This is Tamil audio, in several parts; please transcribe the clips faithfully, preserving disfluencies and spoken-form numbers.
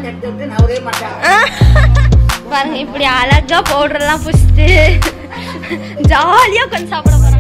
பாருங்க இப்படி அழகா பவுடர் எல்லாம் புடிச்சிட்டு ஜாலியா கொஞ்சம் சாப்பிட போறாங்க.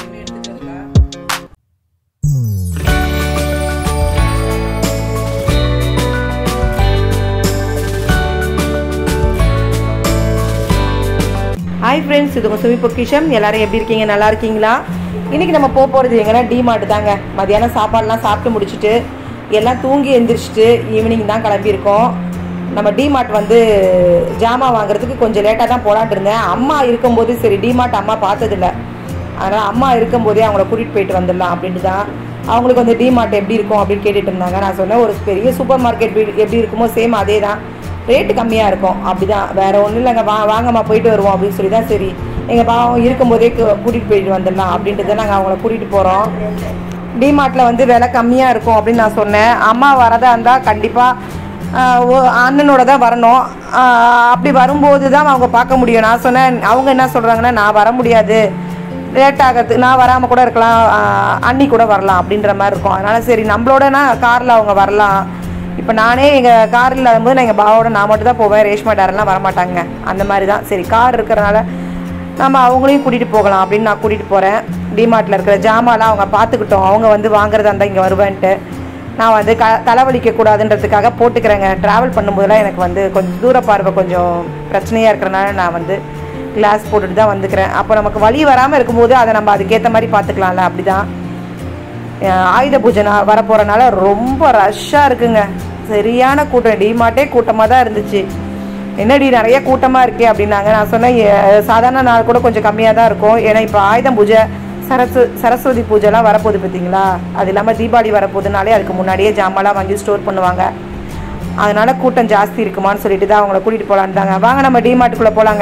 ஹாய் ஃப்ரெண்ட்ஸ், இது உங்கள் சுமி பொக்கிஷம். எல்லாரும் எப்படி இருக்கீங்க? நல்லா இருக்கீங்களா? இன்றைக்கி நம்ம போக போகிறது எங்கன்னா டிமார்ட் தாங்க. மதியானம் சாப்பாடெலாம் சாப்பிட்டு முடிச்சுட்டு எல்லாம் தூங்கி எழுந்திரிச்சிட்டு ஈவினிங் தான் கிளம்பியிருக்கோம். நம்ம டிமார்ட் வந்து ஜாமான் வாங்குறதுக்கு கொஞ்சம் லேட்டாக தான் போலான்ட்டு இருந்தேன். அம்மா இருக்கும்போது சரி டிமார்ட் அம்மா பார்த்ததில்ல, அதனால் அம்மா இருக்கும்போதே அவங்கள கூட்டிகிட்டு போயிட்டு வந்துடலாம் அப்படின்ட்டு தான். அவங்களுக்கு வந்து டிமார்ட் எப்படி இருக்கும் அப்படின்னு கேட்டுட்டு இருந்தாங்க. நான் சொன்னேன் ஒரு பெரிய சூப்பர் மார்க்கெட் எப்படி இருக்குமோ சேம் அதே தான், ரேட்டு கம்மியாக இருக்கும் அப்படி தான், வேறு ஒன்றும் இல்லைங்க. வா வாங்கம்மா போயிட்டு வருவோம் அப்படின்னு சொல்லி தான் சரி எங்கள் பாவம் இருக்கும்போதே கூட்டிகிட்டு போயிட்டு வந்துடலாம் அப்படின்ட்டு தான் நாங்கள் அவங்கள கூட்டிகிட்டு போகிறோம். டிமார்ட்டில் வந்து விலை கம்மியாக இருக்கும் அப்படின்னு நான் சொன்னேன். அம்மா வரதா இருந்தால் கண்டிப்பாக அண்ணனோட தான் வரணும். அப்படி வரும்போது தான் அவங்க பார்க்க முடியும். நான் சொன்னேன், அவங்க என்ன சொல்கிறாங்கன்னா நான் வர முடியாது, லேட் ஆகிறது, நான் வராமல் கூட இருக்கலாம், அண்ணி கூட வரலாம் அப்படின்ற மாதிரி இருக்கும். அதனால் சரி நம்மளோடனா காரில் அவங்க வரலாம். இப்போ நானே எங்கள் காரில் வரும்போது நான் எங்கள் பாவோட நான் மட்டும் தான் போவேன், ரேஷ்மா டாரெல்லாம் வரமாட்டாங்க. அந்த மாதிரி தான் சரி கார் இருக்கிறனால நம்ம அவங்களையும் கூட்டிகிட்டு போகலாம் அப்படின்னு நான் கூட்டிகிட்டு போகிறேன். டிமார்ட்டில் இருக்கிற ஜாமான்லாம் அவங்க பார்த்துக்கிட்டோம், அவங்க வந்து வாங்குறதா இருந்தால் இங்கே வருவேன்ட்டு. நான் வந்து க தலைவலிக்கக்கூடாதுன்றதுக்காக போட்டுக்கிறேங்க. ட்ராவல் பண்ணும்போதெல்லாம் எனக்கு வந்து கொஞ்சம் தூர பார்வை கொஞ்சம் பிரச்சனையாக இருக்கிறனால நான் வந்து கிளாஸ் போட்டுட்டு தான் வந்துக்கிறேன். அப்போ நமக்கு வலி வராமல் இருக்கும்போது அதை நம்ம அதுக்கேற்ற மாதிரி பார்த்துக்கலாம்ல. அப்படி தான் ஆயுத பூஜை நான் வரப்போகிறனால ரொம்ப ரஷ்ஷாக இருக்குங்க, சரியான கூட்டம். டிமார்ட்டே கூட்டமாக தான் இருந்துச்சு. என்னடி நிறைய கூட்டமாக இருக்கே அப்படின்னாங்க. நான் சொன்னேன் சாதாரண நாள் கூட கொஞ்சம் கம்மியாக தான் இருக்கும், ஏன்னா இப்போ ஆயுதம் பூஜை சரஸ்வ சரஸ்வதி பூஜைலாம் வரப்போகுது பார்த்தீங்களா. அது இல்லாமல் தீபாவளி வரப்போகுதுனாலே அதுக்கு முன்னாடியே ஜாமான்லாம் வாங்கி ஸ்டோர் பண்ணுவாங்க, அதனால கூட்டம் ஜாஸ்தி இருக்குமான்னு சொல்லிட்டு தான் அவங்கள கூட்டிகிட்டு போகலான்ட்டாங்க. வாங்க நம்ம டிமார்ட்டுக்குள்ளே போகலாங்க.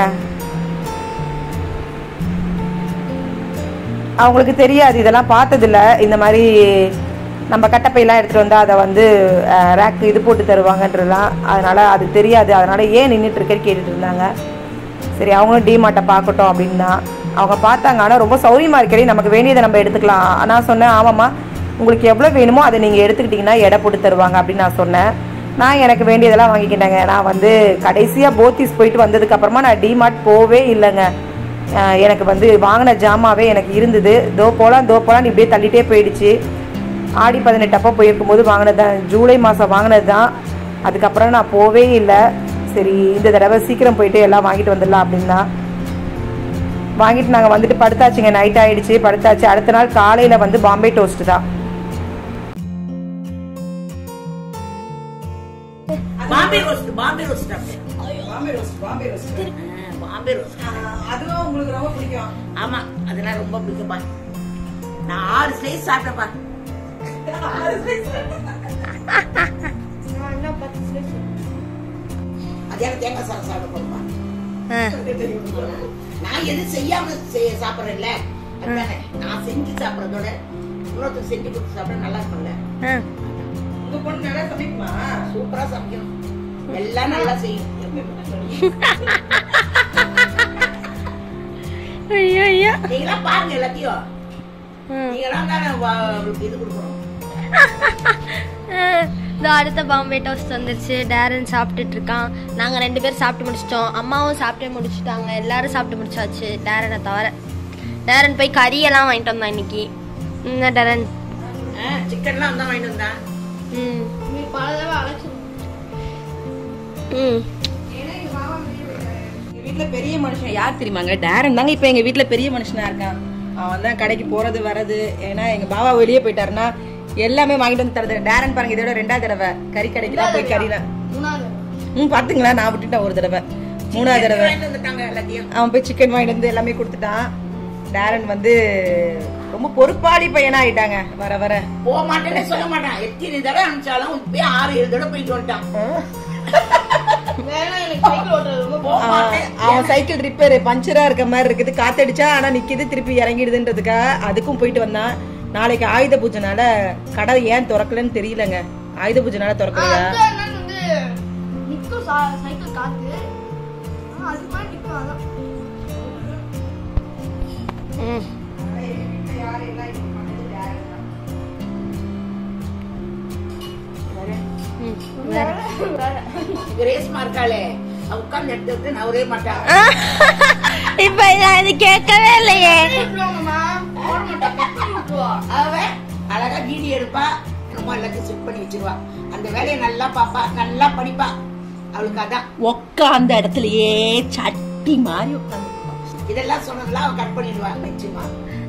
அவங்களுக்கு தெரியாது, இதெல்லாம் பார்த்ததில்ல. இந்த மாதிரி நம்ம கட்டப்பையெல்லாம் எடுத்துகிட்டு வந்தால் அதை வந்து ரேக்கு இது போட்டு தருவாங்கன்றலாம், அதனால் அது தெரியாது. அதனால் ஏன் நின்றுட்டுருக்கேன்னு கேட்டுட்டு இருந்தாங்க. சரி அவங்களும் டிமார்ட்டை பார்க்கட்டும் அப்படின்னு தான் அவங்க பார்த்தாங்க. ஆனால் ரொம்ப சௌரியமாக இருக்கடி, நமக்கு வேண்டியதை நம்ம எடுத்துக்கலாம். நான் சொன்னேன் ஆமாம்மா உங்களுக்கு எவ்வளோ வேணுமோ அதை நீங்கள் எடுத்துக்கிட்டிங்கன்னா எடை போட்டு தருவாங்க அப்படின்னு நான் சொன்னேன். நான் எனக்கு வேண்டியதெல்லாம் வாங்கிக்கிட்டேங்க. நான் வந்து கடைசியாக போத்தீஸ் போயிட்டு வந்ததுக்கப்புறமா நான் டிமார்ட் போவே இல்லைங்க. எனக்கு வந்து வாங்கின ஜாமாவே எனக்கு இருந்தது. தோ போகலாம் தோ போகலான்னு இப்படியே தள்ளிட்டே போயிடுச்சு. ஆடி பதினெட்டு அப்போ போயிருக்கும்போது வாங்கினது தான், ஜூலை மாதம் வாங்கினது தான். அதுக்கப்புறம் நான் போவே இல்லை. சரி இந்த தடவை சீக்கிரம் போயிட்டு எல்லாம் வாங்கிட்டு வந்துடலாம் அப்படின்னா வாங்கிட்டு நாங்கள் வந்துட்டு படுத்தாச்சுங்க. நைட் ஆகிடுச்சு, படுத்தாச்சு. அடுத்த நாள் காலையில் வந்து பாம்பே டோஸ்ட்டு தான். Bombay roast Bombay roast Bombay roast Bombay roast Bombay roast அதுவும் உங்களுக்கு ரொம்ப பிடிக்கும்? ஆமா, அதெல்லாம் ரொம்ப பிடிக்கும்பா. நான் ஆறு ஸ்லைஸ் சாப்பிட்டேன்ப்பா. மதியானம் தேங்காய் சாதம் சாப்பிட போறோம்ப்பா. நான் எது செய்யாம சாப்பிடறேன்ல, அதுதானே நான் செஞ்சு சாப்பிடறதோட இன்னொருத்தர் செஞ்சு கொடுத்து சாப்பிட நல்லா இருக்கும்ல. உங்க பொண்ணு நல்லா சமைக்குமா? சூப்பரா சமைக்கணும், எல்லாம் நல்லா செய்யும். நீங்களாம் பாருங்க எல்லாத்தையும், நீங்களாம் தானே இது கொடுக்கணும். அடுத்த பாம்பே டோஸ்ட் வந்துருச்சு. டேரன் சாப்பிட்டுட்டு இருக்கான். நாங்கள் ரெண்டு பேரும் சாப்பிட்டு முடிச்சிட்டோம். அம்மாவும் சாப்பிட்டு முடிச்சுட்டாங்க. எல்லாரும் சாப்பிட்டு முடிச்சாச்சு டேரனை தவிர. டேரன் போய் கறியெல்லாம் வாங்கிட்டு வந்தான் இன்னைக்கு. என்ன டேரன்? சிக்கன்லாம் தான் வாங்கிட்டு வந்தான். ம் ம் வீட்டுல பெரிய மனுஷன் யார் தெரியுமாங்க? டேரன் தாங்க. இப்ப எங்க வீட்டுல பெரிய மனுஷனா இருக்கான். அவன் தான் கடைக்கு போறது வர்றது. ஏன்னா எங்க பாபா வெளியே போயிட்டாருன்னா எல்லாமே வாங்கிட்டு வந்து தருது. டேரன் பாருங்க, இதோட ரெண்டாவது தடவை கறி கடைக்கு தான் போய் கறியில ம் பாத்துங்களா, நான் விட்டுட்டேன் ஒரு தடவை. மூணாவது தடவை அவன் போய் சிக்கன் வாங்கிட்டு வந்து எல்லாமே கொடுத்துட்டான். டேரன் வந்து ரொம்ப பொறுப்பாளி பையனா ஆயிட்டாங்க. வர வர போக மாட்டேன்னு சொல்ல மாட்டான். எத்தனை தடவை அனுப்பிச்சாலும் போய் ஆறு ஏழு தடவை போயிட்டு வந்துட்டான். அவன் சைக்கிள் ரிப்பேர் பஞ்சரா இருக்க மாதிரி இருக்குது, காத்தடிச்சா ஆனா நிக்குது, திருப்பி இறங்கிடுதுன்றதுக்கா அதுக்கும் போயிட்டு வந்தான். நாளைக்கு ஆயுத பூஜைனால கடை ஏன் திறக்கலன்னு தெரியலங்க. ஆயுத பூஜைனால திறக்கலையா? ரேஸ்மா இருக்காளே உட்கார்ந்து எடுத்து விட்டு நவரே மாட்டாங்க. இப்ப நான் இது கேட்கவே இல்லையே. அவ அழகா வீடியோ எடுப்பா, ரொம்ப எல்லாத்தையும் செட் பண்ணி வச்சிருவா. அந்த வேலையை நல்லா பாப்பா, நல்லா படிப்பா. அவளுக்கு அதான் உட்கார்ந்த இடத்துலயே சட்டி மாதிரி உட்காந்து. இதெல்லாம் சொன்னதெல்லாம் அவ கட் பண்ணிடுவா நிச்சயமா.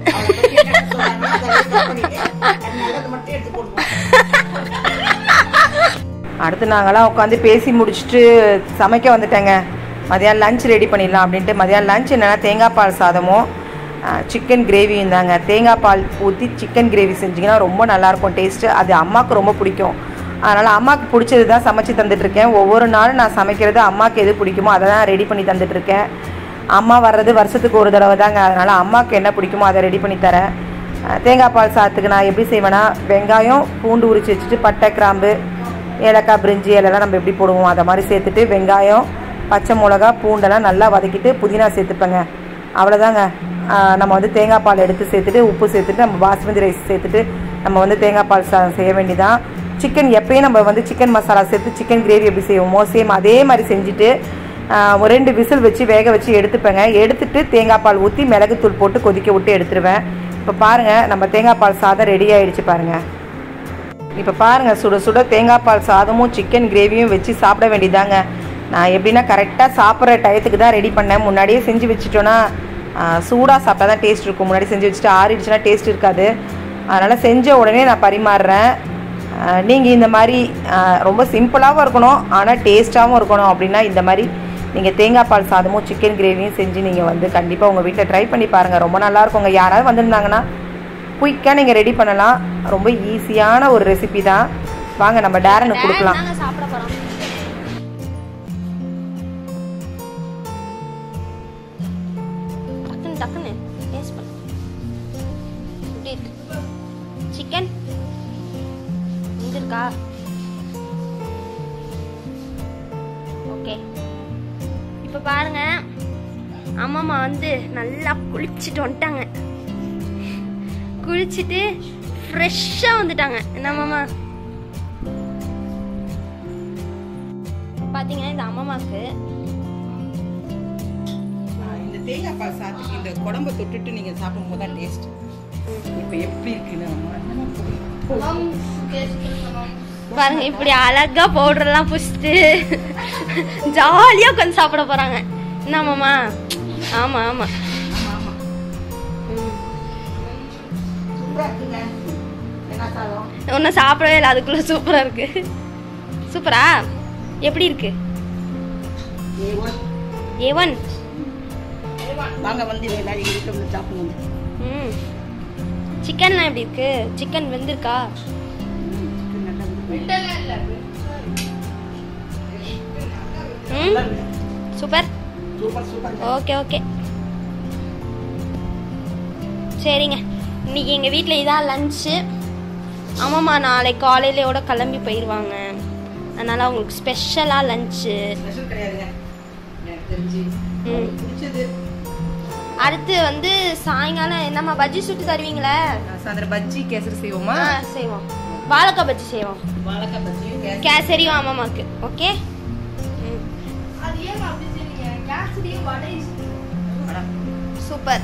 அடுத்து நாங்களாம் உட்காந்து பேசி முடிச்சுட்டு சமைக்க வந்துட்டேங்க. மதியானம் லஞ்ச் ரெடி பண்ணிடலாம் அப்படின்ட்டு. மதியானம் லஞ்ச் என்னென்னா தேங்காய் பால் சாதமும் சிக்கன் கிரேவியும் தாங்க. தேங்காய் பால் ஊற்றி சிக்கன் கிரேவி செஞ்சிங்கன்னா ரொம்ப நல்லாயிருக்கும் டேஸ்ட்டு. அது அம்மாவுக்கு ரொம்ப பிடிக்கும். அதனால் அம்மாவுக்கு பிடிச்சது தான் சமைச்சு தந்துட்டுருக்கேன். ஒவ்வொரு நாளும் நான் சமைக்கிறது அம்மாவுக்கு எது பிடிக்குமோ அதை தான் ரெடி பண்ணி தந்துட்டுருக்கேன். அம்மா வர்றது வருஷத்துக்கு ஒரு தடவை தாங்க. அதனால் அம்மாவுக்கு என்ன பிடிக்குமோ அதை ரெடி பண்ணி தரேன். தேங்காய் பால் சாதத்துக்கு நான் எப்படி செய்வேன்னா, வெங்காயம் பூண்டு உரித்து வச்சுட்டு பட்டை கிராம்பு ஏலக்காய் பிரிஞ்சி எல்லாம் நம்ம எப்படி போடுவோம் அதை மாதிரி சேர்த்துட்டு வெங்காயம் பச்சை மிளகா பூண்டெல்லாம் நல்லா வதக்கிட்டு புதினா சேர்த்துப்பேங்க. அவ்வளோதாங்க. நம்ம வந்து தேங்காய் பால் எடுத்து சேர்த்துட்டு உப்பு சேர்த்துட்டு நம்ம பாஸ்மதி ரைஸ் சேர்த்துட்டு நம்ம வந்து தேங்காய் பால் சாதம் செய்ய வேண்டியதான். சிக்கன் எப்பயும் நம்ம வந்து சிக்கன் மசாலா சேர்த்து சிக்கன் கிரேவி எப்படி செய்வோமோ சேம் அதே மாதிரி செஞ்சுட்டு ஒரு ரெண்டு விசில் வச்சு வேக வச்சு எடுத்துப்பேங்க. எடுத்துட்டு தேங்காய் பால் ஊற்றி மிளகுத்தூள் போட்டு கொதிக்க விட்டு எடுத்துருவேன். இப்போ பாருங்கள் நம்ம தேங்காய் பால் சாதம் ரெடி ஆகிடுச்சு பாருங்கள். இப்போ பாருங்கள் சுட சுட தேங்காய் பால் சாதமும் சிக்கன் கிரேவியும் வச்சு சாப்பிட வேண்டியதாங்க. நான் எப்படின்னா கரெக்டாக சாப்பிட்ற டயத்துக்கு தான் ரெடி பண்ணேன். முன்னாடியே செஞ்சு வச்சுட்டோன்னா சூடாக சாப்பிட்டா தான் டேஸ்ட் இருக்கும். முன்னாடி செஞ்சு வச்சுட்டு ஆறிடுச்சுன்னா டேஸ்ட் இருக்காது. அதனால் செஞ்ச உடனே நான் பரிமாறுறேன். நீங்கள் இந்த மாதிரி ரொம்ப சிம்பிளாகவும் இருக்கணும் ஆனால் டேஸ்ட்டாகவும் இருக்கணும் அப்படின்னா இந்த மாதிரி நீங்கள் தேங்காய் பால் சாதமும் சிக்கன் கிரேவியும் செஞ்சு நீங்கள் வந்து கண்டிப்பாக உங்கள் வீட்டில் ட்ரை பண்ணி பாருங்கள். ரொம்ப நல்லாயிருக்குங்க. யாராவது வந்திருந்தாங்கன்னா குயிக்காக நீங்கள் ரெடி பண்ணலாம். ரொம்ப ஈஸியான ஒரு ரெசிபி தான். வாங்க நம்ம டேரனுக்கு கொடுக்கலாம். சாப்பிட போகிறோம். டக்குன்னு டக்குன்னு டேஸ்ட் பண்ணு. எப்படி இருக்கு சிக்கன்? இருக்கா? ஓகே. இப்போ பாருங்க அம்மாமா வந்து நல்லா குளிச்சுட்டு வந்துட்டாங்க. குளிச்சுட்டு ஃப்ரெஷ்ஷாக வந்துட்டாங்க. என்ன அம்மாமா பார்த்தீங்கன்னா இந்த அம்மாமாக்கு இந்த தேங்காய் பால் சாதத்துக்கு இந்த குழம்பு தொட்டுட்டு நீங்கள் சாப்பிடும் போது தான் டேஸ்ட். இப்போ எப்படி இருக்குன்னு பாருங்க இப்படி அழகா பவுடர் எல்லாம் புடிச்சிட்டு ஜாலியா உட்காந்து சாப்பிட போறாங்க. என்னமாமா? ஆமா ஆமா. ஒன்னும் சாப்பிடவே இல்லை, அதுக்குள்ள சூப்பரா இருக்கு. சூப்பரா? எப்படி இருக்கு? ஏ ஒன் வாங்க வந்து எல்லாரும் வீட்டுல சாப்பிடுங்க. ம் சிக்கன்லாம் எப்படி இருக்கு? சிக்கன் வெந்திருக்கா? ம் சூப்பர். ஓகே ஓகே சரிங்க. இன்னைக்கு எங்கள் வீட்டில் இதான் லன்ச்சு. ஆமாம்மா நாளைக்கு காலையிலோட கிளம்பி போயிடுவாங்க. அதனால் அவங்களுக்கு ஸ்பெஷலாக லன்ச்சு. ம் அடுத்து வந்து சாயங்காலம் என்னம்மா பஜ்ஜி சுட்டு தருவீங்களே? சாயந்தரம் பஜ்ஜி கேசரி செய்வோமா? செய்வோம். வாழைக்காய் பஜ்ஜி செய்வோம். வாழைக்காய் பஜ்ஜியும் கேசரியும் அம்மாமாக்கு. Okay super.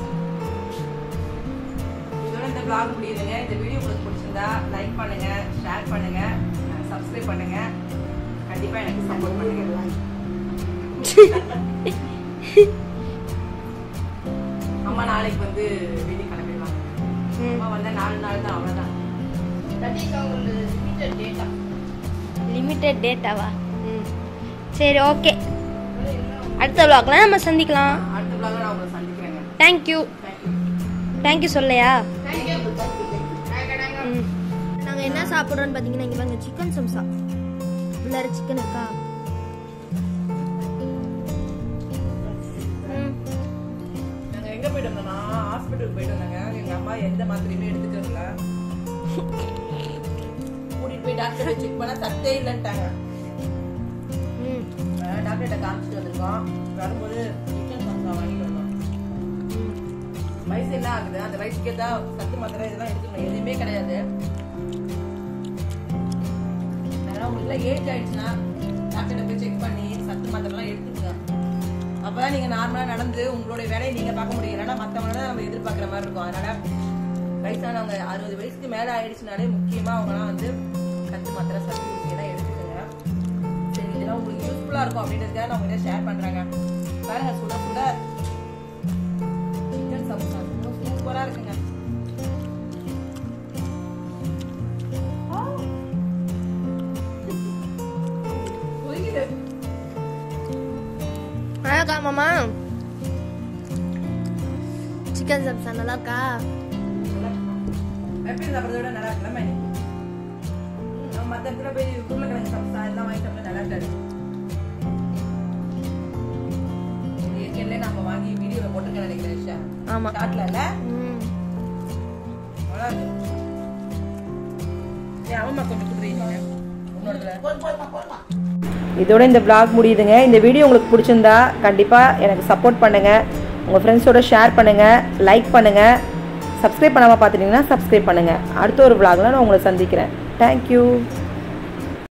இதோட இந்த vlog முடியுதுங்க. இந்த வீடியோ உங்களுக்கு பிடிச்சிருந்தா லைக் பண்ணுங்க, ஷேர் பண்ணுங்க, சப்ஸ்கிரைப் பண்ணுங்க. கண்டிப்பா எனக்கு சப்போர்ட் பண்ணுங்க. அம்மா நாளைக்கு வந்து வீட்டுக்கு கிளம்பிடுவாங்க. அம்மா வந்தா நாலு நாள் தான், அவ்வளவுதான். லிமிட்டட் டேட்டாவா? ம் சரி ஓகே. அடுத்த vlogல நம்ம சந்திக்கலாம். அடுத்த vlogல நான் உங்களை சந்திக்கிறேங்க. Thank you. தேங்க் யூ சொல்லையா? நாங்கள் என்ன சாப்பிட்றோன்னு பார்த்தீங்கன்னா இங்கே பாருங்க சிக்கன் சம்சா. உள்ளார சிக்கன் இருக்கா? நாங்கள் எங்கே போயிட்டு வந்தோம்னா ஹாஸ்பிட்டலுக்கு போயிட்டு வந்தாங்க. எங்கள் அம்மா எந்த மாத்திரையுமே எடுத்துக்கிறதுல கூட்டிகிட்டு போய் டாக்டர் செக் பண்ணால் சத்தே இல்லைன்ட்டாங்க. டாக்டர்கிட்ட காமிச்சிட்டு வந்திருக்கோம். வரும்போது சிக்கன் சம்சா வாங்கிட்டு வந்தோம். வயசு என்ன ஆகுது? அந்த வயசுக்கு தான் சத்து மாத்திரை இதெல்லாம் எடுத்துக்கணும். எதுவுமே கிடையாது. ஏன்னா உங்களுக்கு ஏஜ் ஆயிடுச்சுன்னா டாக்டர்கிட்ட போய் செக் பண்ணி சத்து மாத்திரைலாம் எடுத்துக்கங்க. அப்பதான் நீங்க நார்மலா நடந்து உங்களுடைய வேலையை நீங்க பார்க்க முடியும். இல்லைன்னா மற்றவங்கள நம்ம எதிர்பார்க்குற மாதிரி இருக்கும். அதனால வயசானவங்க அறுபது வயசுக்கு மேல ஆயிடுச்சுனாலே முக்கியமா அவங்கலாம் வந்து சத்து மாத்திரை சத்து ஊசியெல்லாம் எடுத்துக்கங்க. சரி, இதெல்லாம் உங்களுக்கு யூஸ்ஃபுல்லா இருக்கும் அப்படின்றதுக்காக நான் உங்கள்கிட்ட ஷேர் பண்றேங்க. பாருங்க, சுட சுட சிக்கன் சமோசா சூப்பரா இருக்குங்க. அழகா மாமா சிக்கன் சம்சா நல்லா இருக்கா? எப்படி சாப்பிட்றத விட நல்லா இருக்கலாமா? நம்ம மற்ற இடத்துல போய் உருளைக்கிழங்கு சம்சா எல்லாம் வாங்கி சாப்பிட நல்லா இருக்காது. ஏற்கனவே நம்ம வாங்கி வீடியோல போட்டுருக்கேன் நினைக்கிறேன். ஷா ஆமா, ஷார்ட்ல இல்ல ம் நல்லா இருக்கு. ஏ அம்மா கொஞ்சம் குடுறீங்க உன்னோடல. போய் போய்மா போய்மா. இதோட இந்த vlog முடியுதுங்க. இந்த வீடியோ உங்களுக்கு பிடிச்சிருந்தா கண்டிப்பாக எனக்கு சப்போர்ட் பண்ணுங்கள். உங்கள் ஃப்ரெண்ட்ஸோட ஷேர் பண்ணுங்கள், லைக் பண்ணுங்கள். சப்ஸ்கிரைப் பண்ணாமல் பார்த்துட்டிங்கன்னா சப்ஸ்கிரைப் பண்ணுங்கள். அடுத்த ஒரு vlogல நான் உங்களை சந்திக்கிறேன். தேங்க்யூ.